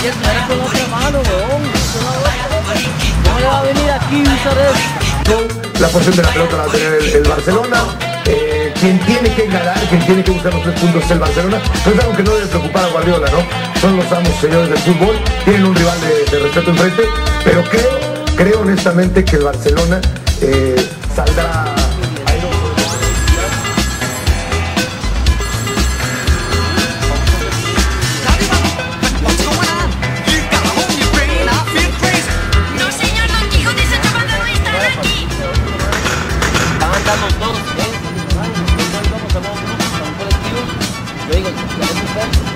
ayer era con otra mano, weón. No le va a venir aquí a usar eso. La posición de la pelota la va a tener el Barcelona. Quien tiene que ganar, quien tiene que buscar los 3 puntos es el Barcelona. Pero es algo que no debe preocupar a Guardiola, ¿no? Son los amos, señores del fútbol. Tienen un rival de respeto enfrente. Pero creo honestamente que el Barcelona saldrá. Los dos, vamos a un grupo, a un colectivo. Yo digo, ¿queremos ver?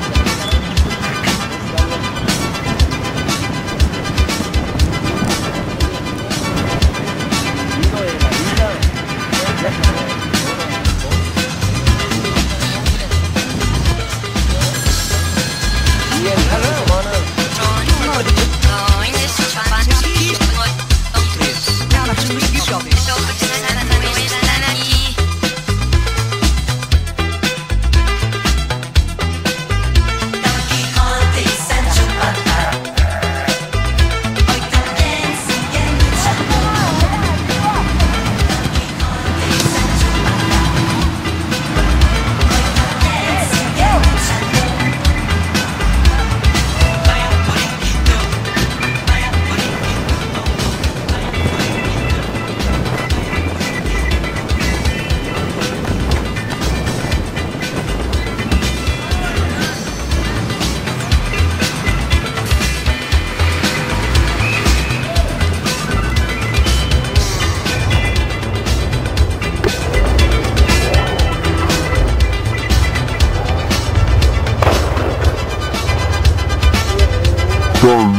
Done.